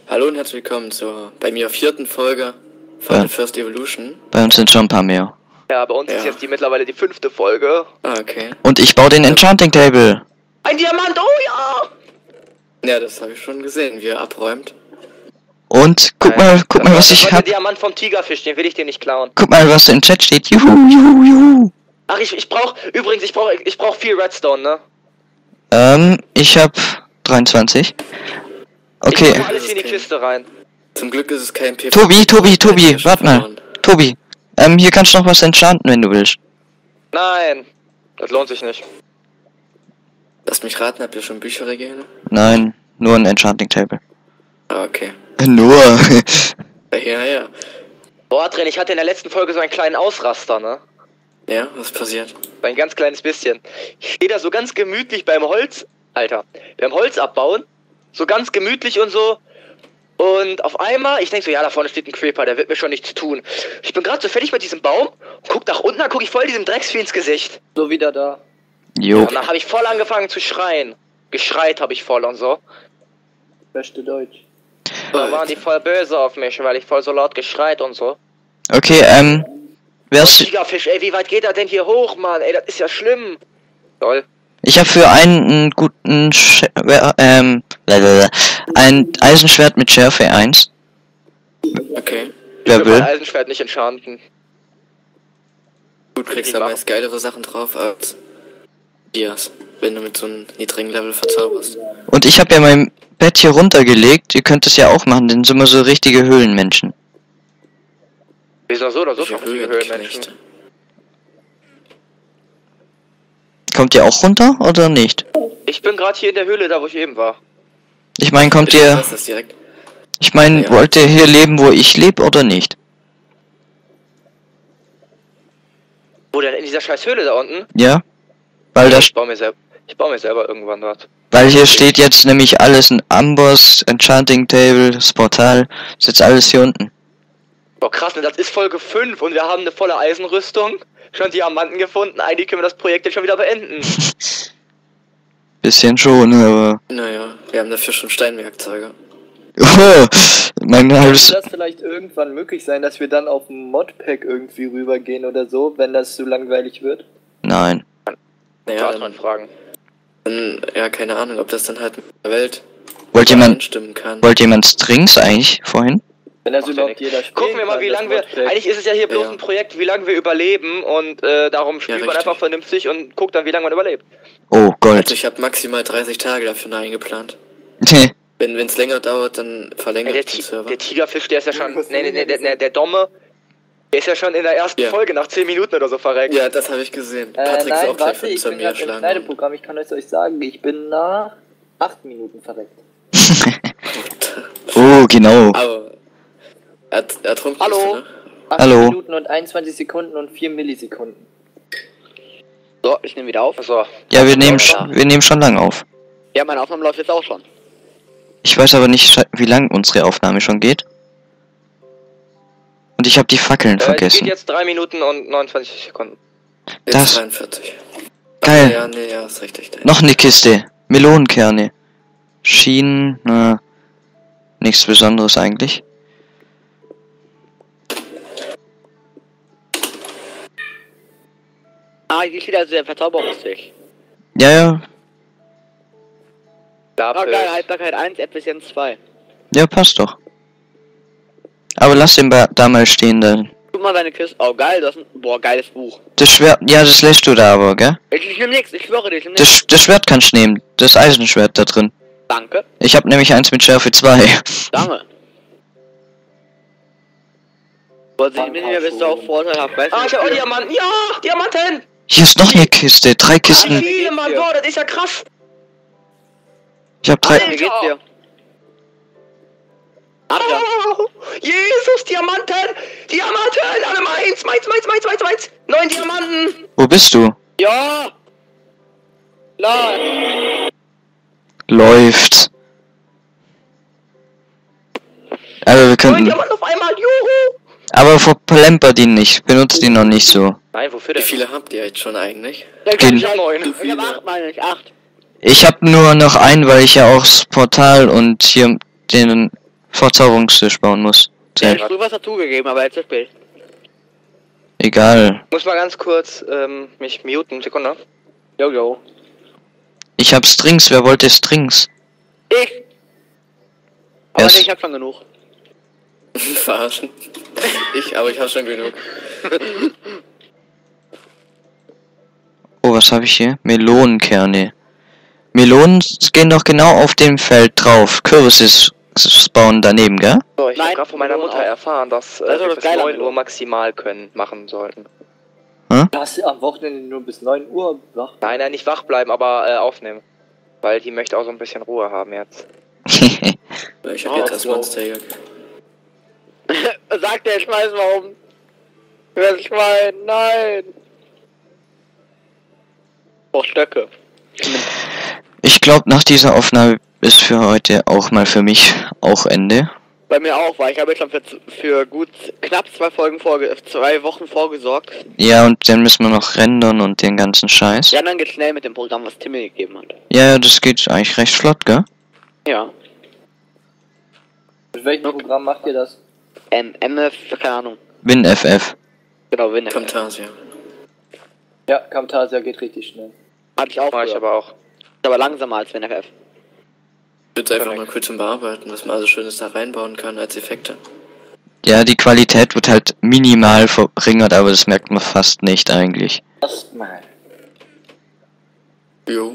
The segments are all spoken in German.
Hallo und herzlich willkommen zur bei mir vierten Folge von The First Evolution. Bei uns sind schon ein paar mehr. Ja, bei uns ist jetzt mittlerweile die 5. Folge. Ah, okay. Und ich baue den Enchanting Table. Ein Diamant, oh ja! Ja, das habe ich schon gesehen, wie er abräumt. Und guck mal, was ich hab. Der Diamant vom Tigerfisch, den will ich dir nicht klauen. Guck mal, was im Chat steht. Juhu, juhu, juhu. Ach, ich brauch viel Redstone, ne? Ich hab 23. Okay. Ich mach alles in die Kiste rein. Zum Glück ist es kein PvP. Tobi, warte mal. Tobi, hier kannst du noch was enchanten, wenn du willst. Nein, das lohnt sich nicht. Lass mich raten, habt ihr schon Bücherregale? Nein, nur ein Enchanting Table. Ah, okay. Nur. Ja. Boah, Drin, ich hatte in der letzten Folge so einen kleinen Ausraster, ne? Ja, was passiert? Ein ganz kleines bisschen. Ich stehe da so ganz gemütlich beim Holz abbauen. So ganz gemütlich und so. Und auf einmal, ich denke so, ja, da vorne steht ein Creeper, der wird mir schon nichts tun. Ich bin gerade so fertig mit diesem Baum, guck nach unten, dann guck ich voll diesem Drecksvieh ins Gesicht. So wieder da. Jo. Und dann habe ich voll angefangen zu schreien. Geschreit habe ich voll und so. Beste Deutsch. Da waren die voll böse auf mich, weil ich voll so laut geschreit und so. Okay, wär's. Tigerfisch, ey, wie weit geht er denn hier hoch, Mann? Ey, das ist ja schlimm. Toll. Ich habe für einen guten ein Eisenschwert mit Schärfe 1. Okay. Wer Ich will mein will? Eisenschwert nicht enchanten. Du kriegst da meist geilere Sachen drauf als Dias, wenn du mit so einem niedrigen Level verzauberst. Und ich habe ja mein Bett hier runtergelegt. Ihr könnt es ja auch machen, denn sind wir so richtige Höhlenmenschen. Wieso so oder so Ich schon erhöhe Höhlenmenschen? Knechte. Kommt ihr auch runter oder nicht? Ich bin gerade hier in der Höhle, da wo ich eben war. Ich meine, kommt Ich ihr... weiß das direkt. Ich meine, Ja. wollt ihr hier leben, wo ich lebe oder nicht? Wo denn? In dieser scheiß Höhle da unten? Ja? Weil das, Ich baue mir selber irgendwann dort. weil hier steht jetzt nämlich alles ein Amboss, Enchanting Table, das Portal, ist jetzt alles hier unten. Boah, krass, ne, das ist Folge 5 und wir haben eine volle Eisenrüstung. Schon Diamanten gefunden, eigentlich können wir das Projekt jetzt schon wieder beenden. Bisschen schon, aber... Naja, wir haben dafür schon Steinwerkzeuge. Oh, mein Könnte halbes... das vielleicht irgendwann möglich sein, dass wir dann auf ein Modpack irgendwie rübergehen oder so, wenn das zu langweilig wird? Nein. Naja, Mal fragen. ja, keine Ahnung, ob das dann halt mit der Welt Wollt jemand einstimmen kann. Strings eigentlich vorhin? Wenn das Macht ja überhaupt nix. jeder spielt. Gucken wir mal, wie lange wir... Eigentlich ist es ja hier bloß Ja. ein Projekt, wie lange wir überleben und darum spielt man richtig. einfach vernünftig und guckt dann, wie lange man überlebt. Oh, Also Gold. ich habe maximal 30 Tage dafür eingeplant. Nee. Wenn es länger dauert, dann verlängert Ey, den Server. der Tigerfisch, der ist ja schon... Der Domme, der ist ja schon in der ersten Ja. Folge nach 10 Minuten oder so verreckt. Ja, das habe ich gesehen. Patrick ist Nein, auch gleich warte, von ich zu bin mir gerade im schlagen. Schneideprogramm, ich kann es euch sagen, ich bin nach 8 Minuten verreckt. Oh, genau. Aber er trunken Hallo? bist du, ne? 8 Hallo. Minuten und 21 Sekunden und 4 Millisekunden. So, ich nehme wieder auf. So. Ja, wir nehmen schon lang auf. Ja, meine Aufnahme läuft jetzt auch schon. Ich weiß aber nicht, wie lang unsere Aufnahme schon geht. Und ich habe die Fackeln Es geht vergessen. jetzt 3 Minuten und 29 Sekunden. Jetzt Das- 43. Geil. Ja, nee, ja, ist richtig. Noch eine Kiste. Melonenkerne. Schienen, nichts Besonderes eigentlich. Ah, hier steht also der Verzauberungstisch. Ja, Ah, Lapis. geil, Haltbarkeit 1, Effizienz 2. ja, passt doch. Aber lass den da mal stehen dann. Guck mal seine Kiste. Oh, geil, das ist ein... Boah, geiles Buch. Das Schwert, ja, das lässt du da aber, gell? Ich nehm nix, ich schwöre dir, ich nehm nix. Das Schwert kannst du nehmen. Das Eisenschwert da drin. Danke, Ich habe nämlich eins mit Schärfe 2. danke. Boah, sieh mir nicht, bist du auch vorteilhaft, weißt du? Ah, ich hab auch Diamanten. Ja, Diamanten! Hier ist noch eine Kiste. 3 Wie Kisten. viele, Mann? Boah, das ist ja krass. Ich habe 3. Wie geht's dir? Ach ja. Oh, Jesus, Diamanten! Diamanten! Alle meins! Meins! 9 Diamanten! Wo bist du? Ja! La! Läuft. Aber wir 9 könnten. Diamanten auf einmal! Juhu! Aber verplemper die nicht. Benutzt die noch nicht so. Nein, wofür Wie denn? viele habt ihr jetzt schon eigentlich? Den- Ich hab 9. Ich hab 8, meine ich, 8. Ich habe nur noch einen, weil ich ja auch das Portal und hier den Verzauberungstisch bauen muss. Ich hätte Zählt. früh was dazugegeben, aber jetzt zu spät. Egal. Muss mal ganz kurz mich muten, Sekunde. Jo. Ich hab Strings, wer wollte Strings? Ich! Aber Yes. nee, ich hab schon genug. Verarschen. Aber ich habe schon genug. Oh, was habe ich hier? Melonenkerne. Melonen gehen doch genau auf dem Feld drauf. Kürbisse spawnen daneben, gell? So, ich habe Nein, gerade von meiner Melonen Mutter auch. erfahren, dass Das ist doch wir das bis Geile an 9 Uhr Melonen. maximal machen sollten. Dass sie am Wochenende nur bis 9 Uhr wach. Nein, nicht wach bleiben, aber aufnehmen. Weil die möchte auch so ein bisschen Ruhe haben jetzt. Ich habe Oh, jetzt das so. Monsterjäger. Sagt der Schmeiß mal um. Das Schwein, nein! Oh, Stöcke. Ich glaube, nach dieser Aufnahme ist für heute auch mal für mich auch Ende. Bei mir auch, weil ich habe jetzt schon für gut knapp 2 Wochen vorgesorgt. Ja, und dann müssen wir noch rendern und den ganzen Scheiß. Ja, dann geht's schnell mit dem Programm, was Tim mir gegeben hat. Ja, das geht eigentlich recht flott, gell? Ja. Mit welchem Programm macht ihr das? MF, keine Ahnung. WinFF. Genau, Win. Camtasia. Ja, Camtasia geht richtig schnell. Hatte ich auch Mach ich früher. aber auch. Ist aber langsamer als WinFF. Ich würde einfach mal kurz zum Bearbeiten, was man also Schönes da reinbauen kann als Effekte. Ja, die Qualität wird halt minimal verringert, aber das merkt man fast nicht eigentlich. Erstmal. Jo.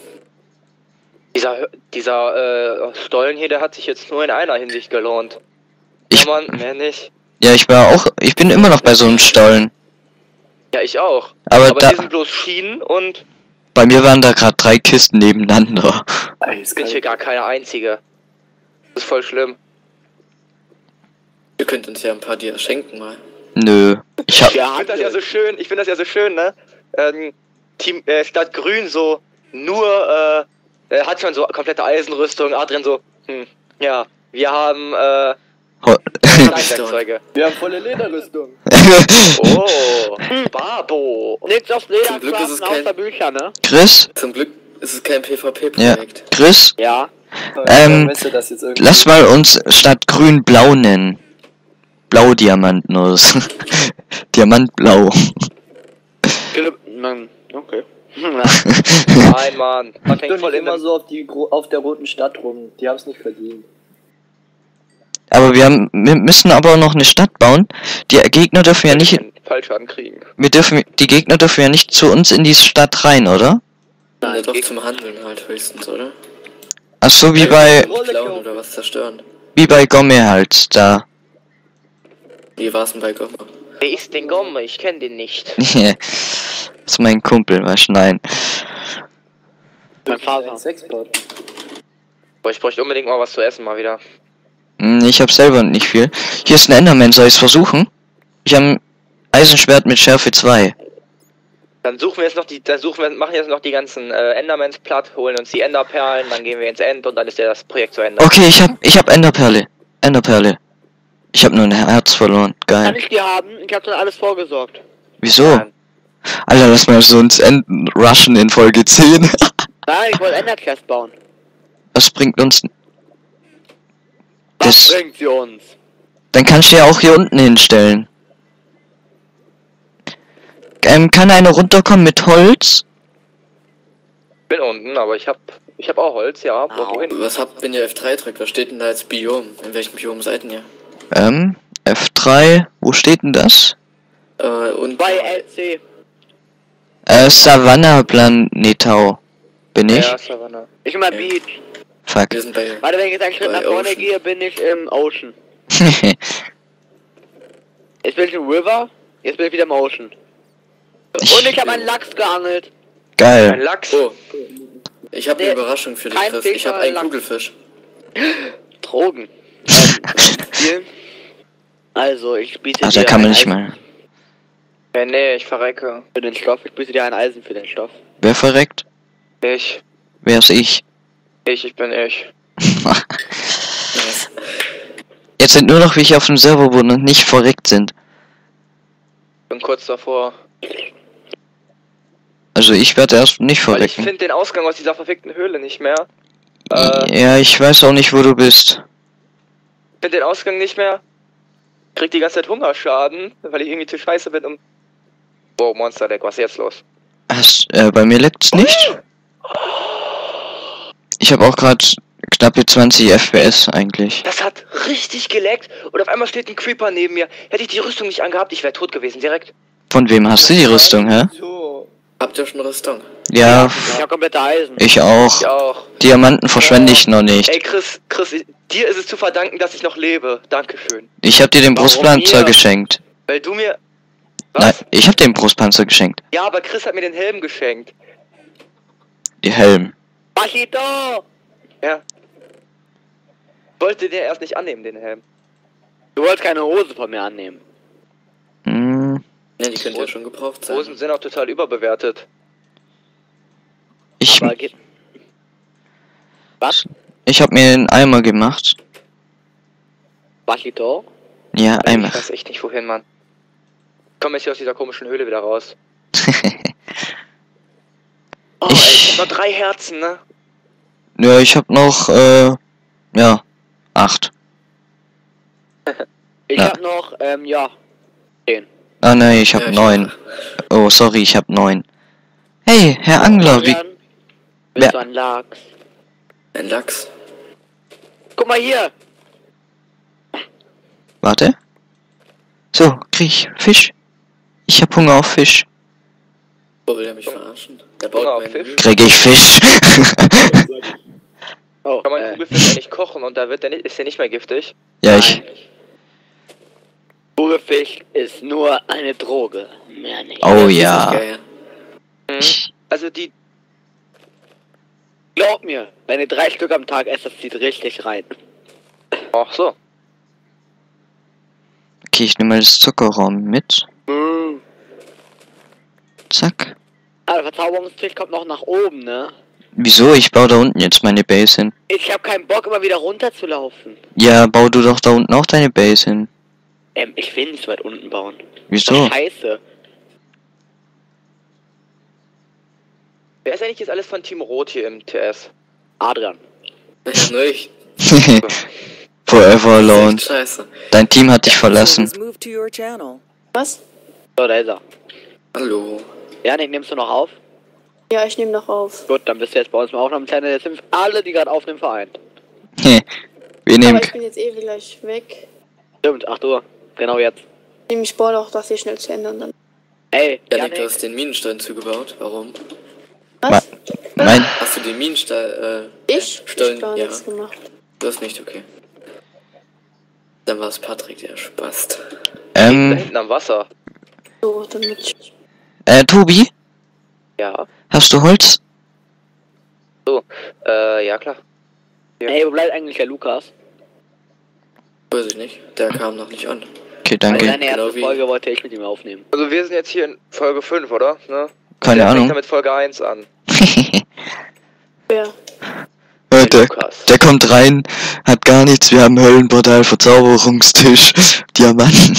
Dieser Stollen hier, der hat sich jetzt nur in einer Hinsicht gelohnt. Ich- Ja, Mann, mehr nicht. Ja, ich bin immer noch bei so einem Stollen. Ja, ich auch. Aber Aber da, hier sind bloß Schienen und bei mir waren da gerade 3 Kisten nebeneinander. bin hier gar keine einzige. Das ist voll schlimm. Ihr könnt uns ja ein paar Dias schenken mal. Nö. Ich hab, Ich finde das ja so schön, ne? Team Stadt Grün so nur hat schon so komplette Eisenrüstung, Adrian so, ja, wir haben Werkzeuge. Wir haben volle Lederrüstung. Oh, Babo. Nichts aufs Leder Zum Glück ist es außer kein- Bücher, ne? Chris? Zum Glück ist es kein Ja. PvP-Projekt. Chris? Ja. Vermisse das jetzt irgendwie. Lass mal uns statt grün blau nennen. Blau-Diamanten oder so. Diamantblau. Okay. Nein, Mann. Pack Hängt doch voll nicht in immer dem so auf der roten Stadt rum. Die haben es nicht verdient. Aber wir müssen aber noch eine Stadt bauen. Die Gegner dürfen ja nicht, Fallschaden kriegen. die Gegner dürfen ja nicht zu uns in die Stadt rein, oder? Ja, doch zum Handeln halt höchstens, oder? Ach so, wie bei Klauen oder was zerstören. Gomme halt, da. Wie war's denn bei Gomma? Wer ist denn Gomme? Ich kenne den nicht. Das ist mein Kumpel, weißt du, nein. Mein Vater. Ein Sexbot. Boah, ich bräuchte unbedingt mal was zu essen mal wieder. Ich hab selber nicht viel. Hier ist ein Enderman, soll ich's versuchen? Ich hab ein Eisenschwert mit Schärfe 2. Dann machen jetzt noch die ganzen Endermans platt, holen uns die Enderperlen, dann gehen wir ins End und dann ist ja das Projekt zu Ende. Okay, ich hab Enderperle. Ich hab nur ein Herz verloren. Kann Geil. ich die haben? Ich hab schon alles vorgesorgt. Wieso? Nein. Alter, lass mal so ins Enden rushen in Folge 10. Nein, ich wollte Enderchest bauen. Was bringt uns... Was Das, bringt sie uns? dann kannst du ja auch hier unten hinstellen. Kann einer runterkommen mit Holz? Ich bin unten, aber ich hab auch Holz, ja. Wohin? Was habt, wenn ihr F3 drückt? Was steht denn da als Biom? In welchem Biom seid ihr? F3, wo steht denn das? Und Bei LC. Savannah Planetau. Bin ich? Ja, Savannah. Ich bin bei Ja. Beach. Fuck. wir sind bei... Warte, wenn ich jetzt einen Schritt Bei nach vorne Ocean. gehe, bin ich im Ocean. Jetzt bin ich im River, jetzt bin ich wieder im Ocean. Und ich habe einen Lachs geangelt. Ein Geil. Lachs. Oh. Ich habe eine Nee, Überraschung für dich, kein Chris. Ich habe Finger, einen Lachs. Kugelfisch. Drogen. Spielen. Also, ich biete Ach, dir da kann man ein nicht Eisen mal. Nee, ich verrecke. für den Stoff. Ich biete dir ein Eisen für den Stoff. Wer verreckt? Ich. Wer's ich? Ich bin ich. Nice. Jetzt sind nur noch welche auf dem Server, wo noch nicht verreckt sind. Bin kurz davor. Also ich werde erst nicht Weil ich verrecken. finde den Ausgang aus dieser verfickten Höhle nicht mehr. Ja, ich weiß auch nicht, wo du bist. finde den Ausgang nicht mehr. Krieg die ganze Zeit Hungerschaden, weil ich irgendwie zu scheiße bin, um... Wow, Monster Deck, was ist jetzt los? Bei mir leckt's nicht. Ich habe auch gerade knappe 20 FPS eigentlich. Das hat richtig geleckt und auf einmal steht ein Creeper neben mir. Hätte ich die Rüstung nicht angehabt, ich wäre tot gewesen, direkt. Von wem hast du die Rüstung, hä? So. Habt ihr schon Rüstung? Ja, Ich hab komplette Eisen. ich auch. Ich auch. Diamanten verschwende ich noch nicht. Ey, Chris, dir ist es zu verdanken, dass ich noch lebe. Dankeschön. Ich habe dir den Warum Brustpanzer mir? geschenkt. Weil du mir... Nein, Was? ich habe den Brustpanzer geschenkt. Ja, aber Chris hat mir den Helm geschenkt. Die Helm. Machito! Ja. Wollte der erst nicht annehmen, den Helm. Du wolltest keine Hose von mir annehmen. Hm, Ja, die könnte ja schon gebraucht sein. Hosen sind auch total überbewertet. ich Aber geht... Was? habe mir einen Eimer gemacht. Machito? Ja, Ich Eimer. weiß echt nicht wohin, Mann. Komm jetzt hier aus dieser komischen Höhle wieder raus. Oh, ey, ich hab noch 3 Herzen, ne? Ja, ich habe noch, ja, 8. Ich Ja. hab noch, ja. 10. Ah, nein, ich habe Ja, ich 9. Oh, sorry, ich habe 9. Hey, Herr Angler, wie... Adrian, Wer- Bist du ein Lachs? Ein Lachs. Guck mal hier! Warte. So, krieg ich Fisch. Ich hab Hunger auf Fisch. Wo will er mich verarschen? Der Hunger baut auf meinen Fisch? Müll. Krieg ich Fisch. Oh, Kann man Kugelfisch ja nicht kochen und da wird der nicht, ist der nicht mehr giftig. Ja, ich... Kugelfisch ist nur eine Droge. Mehr nicht. Oh Das ist ja. geil. Also die... Glaub mir, wenn ihr 3 Stück am Tag esst, das zieht richtig rein. Ach so. Okay, ich nehme mal das Zuckerraum mit. Zack. Ah, der Verzauberungstisch kommt noch nach oben, ne? Wieso? Ich baue da unten jetzt meine Base hin. Ich hab keinen Bock, immer wieder runterzulaufen. Ja, bau du doch da unten auch deine Base hin. Ich will nicht so weit unten bauen. Wieso? Scheiße. Wer ist eigentlich jetzt alles von Team Rot hier im TS? Adrian. Ja, nur ich. Forever alone. Echt scheiße. Dein Team hat dich verlassen. Move to your channel. Was? So, da ist er. Hallo. Janik, nimmst du noch auf? Ja, ich nehme noch auf. Gut, dann bist du jetzt bei uns im Aufnahmechannel. Jetzt sind alle, die gerade aufnehmen, vereint. Wir nehmen... Aber ich bin jetzt eh gleich weg. Stimmt, 8 Uhr. Genau jetzt. Nehme ich Sport auch das hier schnell zu Ende und dann. Ey, Janik, du Janik. hast den Minenstein zugebaut. Warum? Was? Mein... Hast du den Minenstein, Ich? Stollen, Ich gar ja. nichts gemacht. Du hast nicht, okay. Dann war es Patrick, der Spast. Da hinten am Wasser. So, damit ich. Tobi? Ja. Hast du Holz? Ja klar. Ey, wo bleibt eigentlich der Lukas? Weiß ich nicht. Der kam noch nicht an. Okay, Weil danke. seine erste Genau wie- Folge wollte ich mit ihm aufnehmen. Also wir sind jetzt hier in Folge 5, oder? Ne? Keine Der fängt Ahnung. damit Folge 1 an. Wer? Der Lukas. kommt rein, hat gar nichts, wir haben Höllenportal, Verzauberungstisch, Diamanten.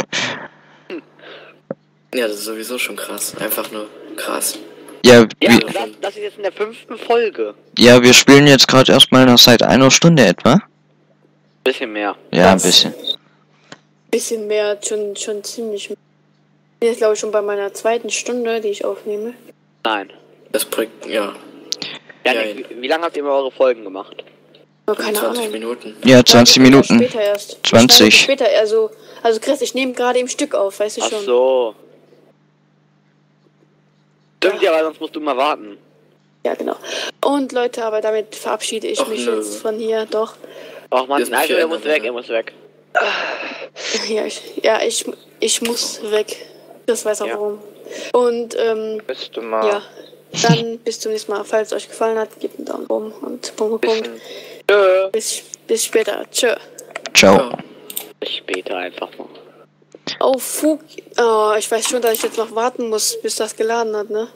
Ja, das ist sowieso schon krass. Einfach nur krass. Ja, Ja, wir, das ist jetzt in der 5. Folge. ja, wir spielen jetzt gerade erstmal noch seit einer Stunde etwa. Bisschen mehr. Ja, ein bisschen. Bisschen mehr, schon ziemlich. Ich bin jetzt glaube ich schon bei meiner 2. Stunde, die ich aufnehme. Nein. Das Projekt, ja. Janik, wie lange habt ihr mal eure Folgen gemacht? Aber keine 20 Ahnung. Minuten. Ja, 20 Minuten. Später erst. 20. Ich schneide später, also Chris, ich nehme gerade im Stück auf, weißt du Ach schon. so. Stimmt ja, weil sonst musst du mal warten. Ja, genau. Und Leute, aber damit verabschiede ich Och, mich nö. jetzt von hier, doch. Ach man, Das muss nein, ich er muss ändern, weg, ne? er muss weg. Ich muss weg. Das weiß auch Ja. warum. Und, Bist du mal. ja. Dann bis zum nächsten Mal. Falls es euch gefallen hat, gebt einen Daumen oben und Punkt. Tschö. Bis später. Tschö. Ciao. Ja. Bis später einfach mal. Oh, Fug. Oh, ich weiß schon, dass ich jetzt noch warten muss, bis das geladen hat, ne?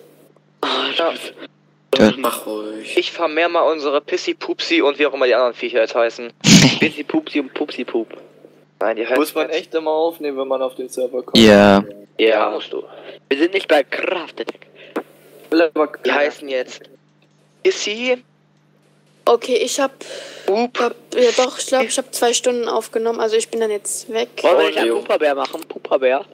Ja. Mach ruhig. Ich vermehr mal unsere Pissy Pupsi und wie auch immer die anderen Viecher jetzt heißen. Bissi Pupsi und Pupsi Pup. Nein, die heißen Muss man jetzt- echt immer aufnehmen, wenn man auf den Server kommt. Ja, Ja, musst du. Wir sind nicht bei Kraft Attack. Die heißen jetzt Pissy, Okay, ich hab Up. ja doch, ich glaube, ich habe 2 Stunden aufgenommen, also ich bin dann jetzt weg. Wollen wir nicht einen Jo. Puperbär machen? Puperbär.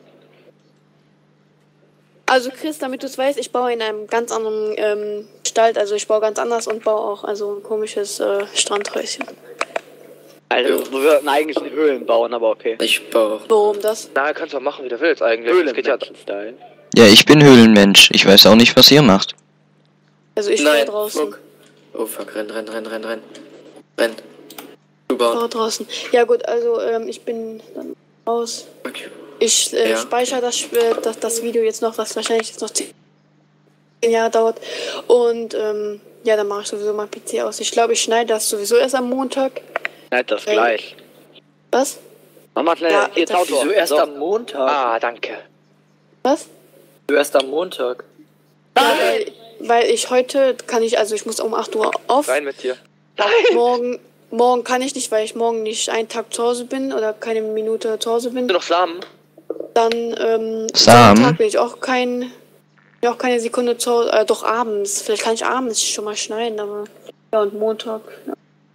Also Chris, damit du es weißt, ich baue in einem ganz anderen Gestalt, also ich baue ganz anders und baue auch also ein komisches Strandhäuschen. Also, wir würden eigentlich in Höhlen bauen, aber okay. Ich baue auch. Warum das? Na, kannst du auch machen, wie du willst eigentlich. Das geht ja. Höhlenmenschen-Style. Ja, ich bin Höhlenmensch. Ich weiß auch nicht, was ihr macht. Also ich baue draußen. fuck. Oh fuck, renn. Renn. Du Baue bauen. draußen. Ja gut, also ich bin dann raus. Okay. Ich Ja. speichere das Video jetzt noch, was wahrscheinlich jetzt noch 10 Jahre dauert. Und ja, dann mache ich sowieso mein PC aus. Ich glaube, ich schneide das sowieso erst am Montag. Nein, das gleich. Was? Mama, schnell, Ja, hier das- Tautor. Wieso erst So. am Montag? Ah, danke. Was? Wieso erst am Montag? Ja, weil ich heute kann ich, also ich muss um 8 Uhr auf. Rein mit dir. Morgen kann ich nicht, weil ich morgen nicht einen Tag zu Hause bin oder keine Minute zu Hause bin. Hast du noch Samen? Dann Samen? Sonntag bin ich auch keine Sekunde zu Hause. Doch abends. Vielleicht kann ich abends schon mal schneiden, aber ja, und Montag. Ja.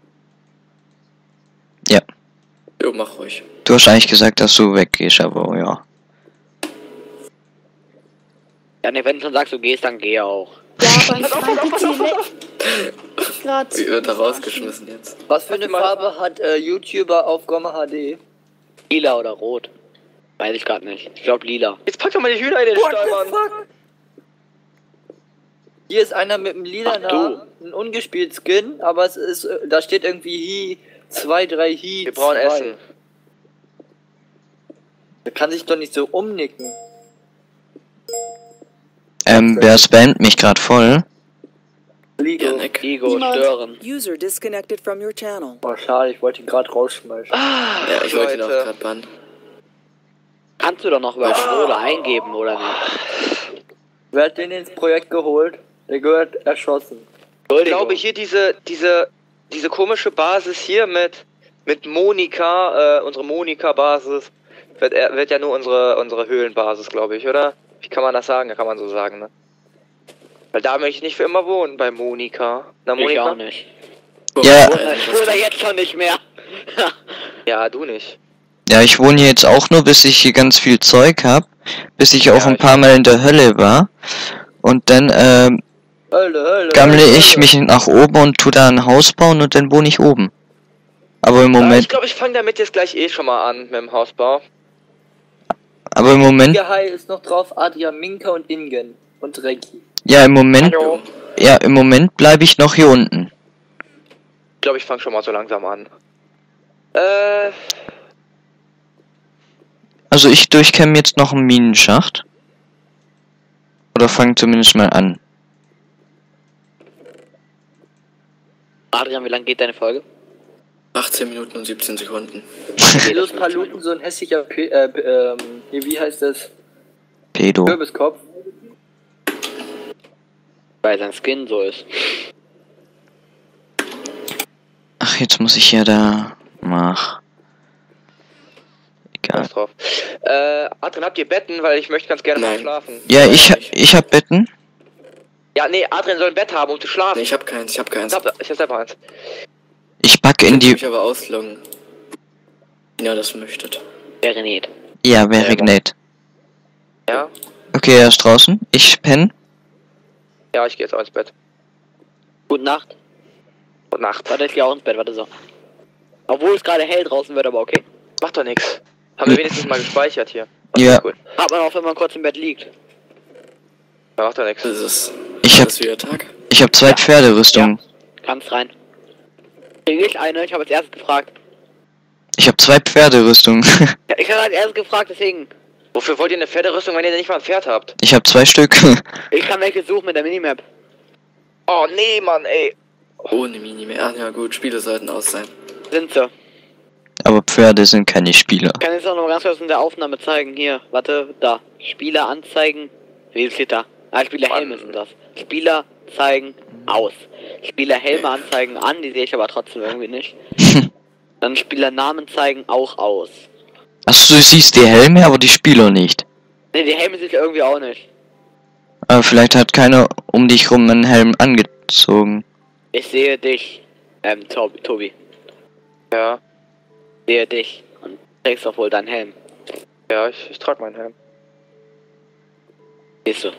Ja. Jo, mach ruhig. Du hast eigentlich gesagt, dass du weggehst, aber ja. Ja, ne, wenn du schon sagst, du gehst, dann geh auch. Ja, aber mein PC leckt grad. Wie wird da rausgeschmissen jetzt? Was für eine Farbe hat YouTuber auf Gomma HD? Lila oder rot? Weiß ich gerade nicht. Ich glaube lila. Jetzt pack doch mal die Hühner in den Stall, Mann. Hier ist einer mit einem lila Ach, du. Namen, ein ungespielt Skin, aber es ist, da steht irgendwie Hi 2, 3 Hi. Wir brauchen 2. Essen. Der kann sich doch nicht so umnicken. Wer spammt mich gerade voll? Ligo. Ja, Nick. Ego, Niemand. stören. User disconnected from your channel. Oh, schade, ich wollte ihn gerade rausschmeißen. Ja, ich wollte ihn auch Leute. gerade bannen. Kannst du doch noch über Schwule eingeben, oder nicht? Wer hat den ins Projekt geholt? Der gehört erschossen. Ich glaube hier diese komische Basis hier mit Monika, unsere Monika-Basis, wird ja nur unsere Höhlenbasis, glaube ich, oder? Wie kann man das sagen? Ja, kann man so sagen, ne? Weil da möchte ich nicht für immer wohnen, bei Monika. Na, Ich Monika? auch nicht. Ja. Oder jetzt schon nicht mehr. Ja, du nicht. Ja, ich wohne hier jetzt auch nur, bis ich hier ganz viel Zeug hab, bis ich auch Ja, ein paar Mal in der Hölle war. Und dann Hölle. gammle ich mich nach oben und tu da ein Haus bauen und dann wohne ich oben. Aber im Ich Moment, glaube, ich fange damit jetzt gleich schon mal an mit dem Hausbau. aber im Moment, Gehai ist noch drauf, Adrian, Minka und Ingen. Und Reggie. ja im Moment, Hallo. ja im Moment bleibe ich noch hier unten. Ich glaube, ich fange schon mal so langsam an. Also ich durchkämme jetzt noch einen Minenschacht. Oder fange zumindest mal an. Adrian, wie lange geht deine Folge? 18 Minuten und 17 Sekunden. Pedos Paluten, so ein hässlicher, wie heißt das? Pedo. Kürbiskopf. Weil sein Skin so ist. Ach, jetzt muss ich ja da mach. Egal. Pass drauf. Adrian, habt ihr Betten? Weil ich möchte ganz gerne mal Nein. schlafen. Ja, ich hab Betten. Ja, nee, Adrian soll ein Bett haben, um zu schlafen. Nee, ich hab keins. Ich hab selber eins. Ich packe in Könnt ihr die. mich aber ausloggen. Ja, das möchtet. Wäre nicht. Ja, wäre nett. Ja? Okay, er ist draußen. Ich penne. Ja, ich gehe jetzt auch ins Bett. Gute Nacht. Gute Nacht. Warte, ich gehe auch ins Bett, warte so. Obwohl es gerade hell draußen wird, aber okay. Macht doch nix. Haben wir wenigstens mal gespeichert hier. Ja. Cool. Hat man auch, wenn man kurz im Bett liegt. Ja, macht doch nix. Das ist. Ich hab, Das ist wieder Tag. ich hab 2 Pferderüstungen. Kannst rein. Krieg ich eine? Ich habe als erstes gefragt. Ich hab 2 Pferderüstungen. Ja, ich habe als erstes gefragt, deswegen. Wofür wollt ihr eine Pferderüstung, wenn ihr nicht mal ein Pferd habt? Ich hab 2 Stück. Ich kann welche suchen mit der Minimap. Oh, nee, Mann, ey. Ohne Mini mehr. Ah, ja, gut. Spiele sollten aus sein. Sind sie. Aber Pferde sind keine Spieler. Ich kann jetzt auch noch mal ganz kurz in der Aufnahme zeigen. Hier, warte, da. Spieler anzeigen. Wie steht da? Ah, Spielerhelme sind das. Spieler zeigen aus. Spielerhelme anzeigen an, die sehe ich aber trotzdem irgendwie nicht. Dann Spielernamen zeigen auch aus. Achso, du siehst die Helme, aber die Spieler nicht. Ne, die Helme sehe ich irgendwie auch nicht. Aber vielleicht hat keiner um dich rum einen Helm angezogen. Ich sehe dich. Tobi. Ja, Sehe dich und trägst doch wohl deinen Helm. ja, ich trage meinen Helm. Siehst du.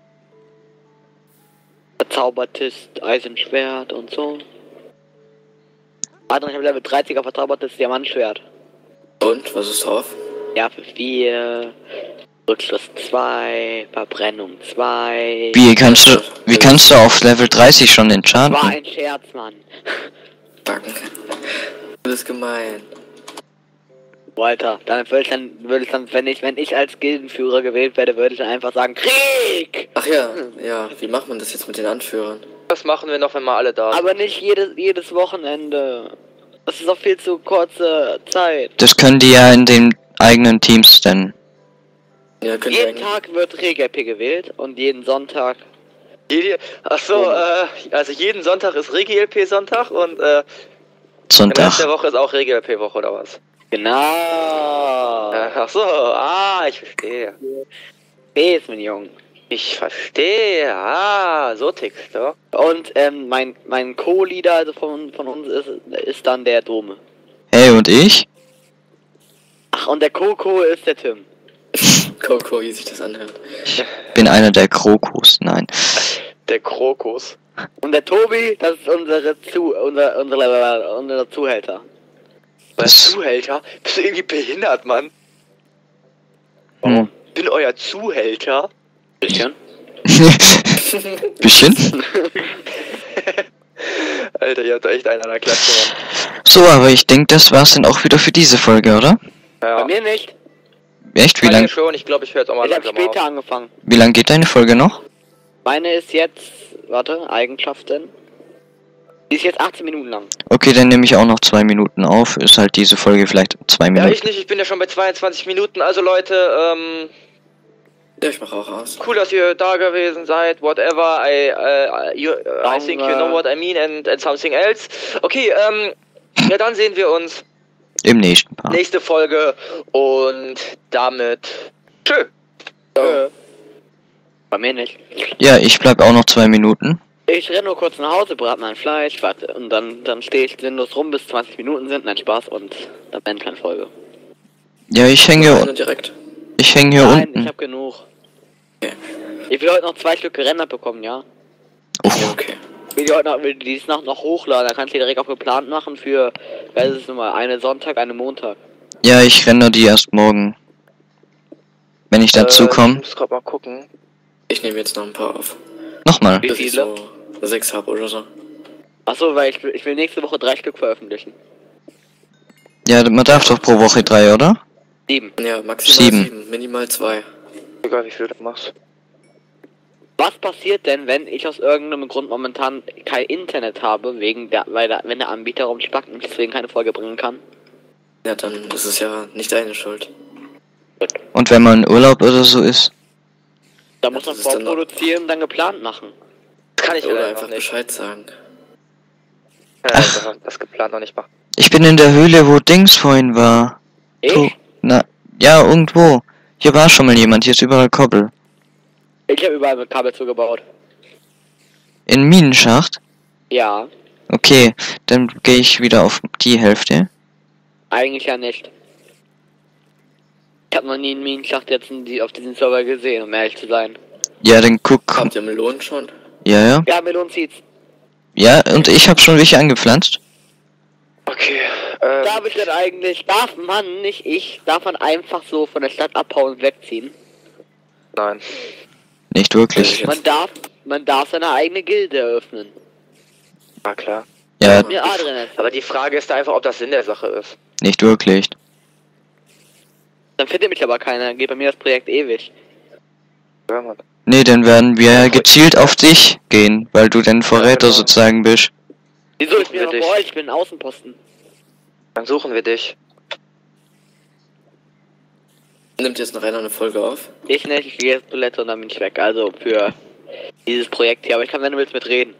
Verzaubertes Eisenschwert und so. Adrian, ich habe Level 30er verzaubertes Diamantschwert. Und, was ist drauf? Ja, für 4. Rückschluss 2. Verbrennung 2. Wie kannst du auf Level 30 schon War enchanten? ein Scherz, Mann. Backen. Das ist gemein. Alter, dann würde ich dann, wenn ich als Gildenführer gewählt werde, würde ich dann einfach sagen, Krieg! Ach ja, ja, wie macht man das jetzt mit den Anführern? Was machen wir noch, wenn mal alle da sind? Aber nicht jedes Wochenende. Das ist doch viel zu kurze Zeit. Das können die ja in den eigenen Teams denn. Ja, könnt ihr Jeden eigentlich... Tag wird RegLP gewählt und jeden Sonntag. Achso, also jeden Sonntag ist Regi-LP-Sonntag und den Rest Sonntag. der Woche ist auch Regi-LP-Woche oder was? Genau. Achso, ich verstehe. Ist mein Junge. Ich verstehe, so tickst du. Und mein Co-Leader, also von uns ist dann der Dome. Hey, und ich? Ach, und der Coco ist der Tim. Coco, wie sich das anhört. Bin einer der Krokus. Nein. Der Krokus. Und der Tobi, das ist unser Zuhälter. Was, Zuhälter? Bist du irgendwie behindert, Mann? Hm. Bin euer Zuhälter? Bisschen. Bisschen? Alter, ihr habt da echt einen an der Klasse, Mann. So, aber ich denke, das war's dann auch wieder für diese Folge, oder? Bei Ja, mir nicht. Echt? bei mir schon. Ich glaube, ich höre jetzt auch mal Ich habe langsam später auf. angefangen. Wie lang geht deine Folge noch? Meine ist jetzt, Eigenschaften. Die ist jetzt 18 Minuten lang. Okay, dann nehme ich auch noch 2 Minuten auf. Ist halt diese Folge vielleicht 2 Ja, Minuten. ich nicht. Ich bin ja schon bei 22 Minuten. Also Leute, Ja, ich mach auch aus. cool, dass ihr da gewesen seid. Whatever. I think you know what I mean and something else. Okay, ja, dann sehen wir uns Im nächsten Part. nächste Folge und damit tschö. Bei mir nicht. Ja, ich bleib auch noch 2 Minuten. Ich renne nur kurz nach Hause, brate mein Fleisch, warte. Und dann stehe ich sinnlos rum, bis 20 Minuten sind. Nein, Spaß. Und dann beendet keine Folge. Ja, ich hänge hier, Direkt. hier Nein, ich unten. hab genug. Okay. Ich will heute noch 2 Stück gerendert bekommen, ja? Ja, okay. Will die Nacht noch hochladen, dann kannst du die direkt auch geplant machen für, weiß es nochmal, eine Sonntag, eine Montag. Ja, ich renne die erst morgen. Wenn ich dazu Ich komme. muss gerade mal gucken. Ich nehme jetzt noch ein paar auf. Nochmal. Wie Bis ich viele? so 6 habe oder so. Achso, weil ich will nächste Woche 3 Stück veröffentlichen. Ja, man darf doch pro Woche 3, oder? 7. Ja, maximal 7. 7, minimal 2. Egal, wie viel du machst. Was passiert denn, wenn ich aus irgendeinem Grund momentan kein Internet habe, wenn der Anbieter rumspackt und deswegen keine Folge bringen kann? Ja, dann ist es ja nicht deine Schuld. Und wenn man in Urlaub oder so ist? Da muss man das ist dann noch- vorproduzieren und dann geplant machen. Das kann ich Oder leider einfach noch nicht. Bescheid sagen. Das geplant noch nicht machen. Ich bin in der Höhle, wo Dings vorhin war. Ich? Na, ja, irgendwo. Hier war schon mal jemand, hier ist überall Koppel. Ich habe überall mit Kabel zugebaut. In Minenschacht? Ja, Okay, dann gehe ich wieder auf die Hälfte. eigentlich ja nicht. Ich habe noch nie einen Minenschacht jetzt auf diesem Server gesehen, um ehrlich zu sein. Ja, dann guck. Habt ihr Melonen schon? Ja, ja. Ja, Melon zieht's. Ja, und ich habe schon welche angepflanzt. Okay, Darf ich denn eigentlich, darf man, nicht ich, darf man einfach so von der Stadt abhauen und wegziehen? nein. Nicht wirklich. Man darf seine eigene Gilde eröffnen. Ah, klar. Ja, Mir Adrian erzählt. Aber die Frage ist da einfach, ob das Sinn der Sache ist. nicht wirklich. Dann findet mich aber keiner, geht bei mir das Projekt ewig. Ja, Mann. Nee, dann werden wir gezielt auf dich gehen, weil du den Verräter genau. sozusagen bist. Wieso, ich bin Wir noch dich. bei euch, ich bin ein Außenposten. Dann suchen wir dich. Nimmt jetzt noch einer eine Folge auf? Ich nicht, ich gehe jetzt Toilette und dann bin ich weg. Also für dieses Projekt hier, aber ich kann, wenn du willst, mitreden.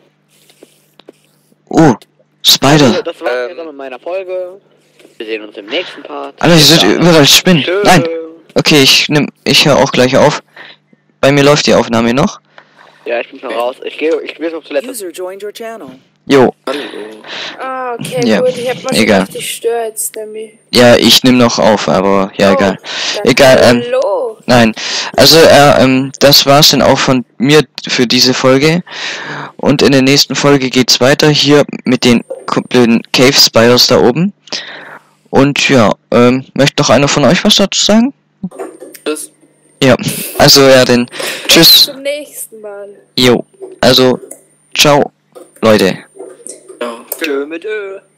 Oh, Spider. Also, das war's jetzt mit meiner Folge. Wir sehen uns im nächsten Part. Alter, hier sind überall Spinnen. Tschö. Nein. Okay, ich höre auch gleich auf. Bei mir läuft die Aufnahme noch. Ja, ich bin noch raus. Ich gehe auf Toilette. User joined your channel. Jo, Hallo. Ah, okay, Ja, gut. Ich hab mal egal. so richtig stört jetzt nämlich. ja, ich nehme noch auf, aber ja, Oh, egal. dann Egal, hallo. Nein, also das war's dann auch von mir für diese Folge. Und in der nächsten Folge geht's weiter hier mit den kompletten Cave Spiders da oben. Und ja, möchte noch einer von euch was dazu sagen? Tschüss. Ja, also ja, dann Bis tschüss. zum nächsten Mal. Jo, also ciao, Leute. Ciao. Tschö mit Ö.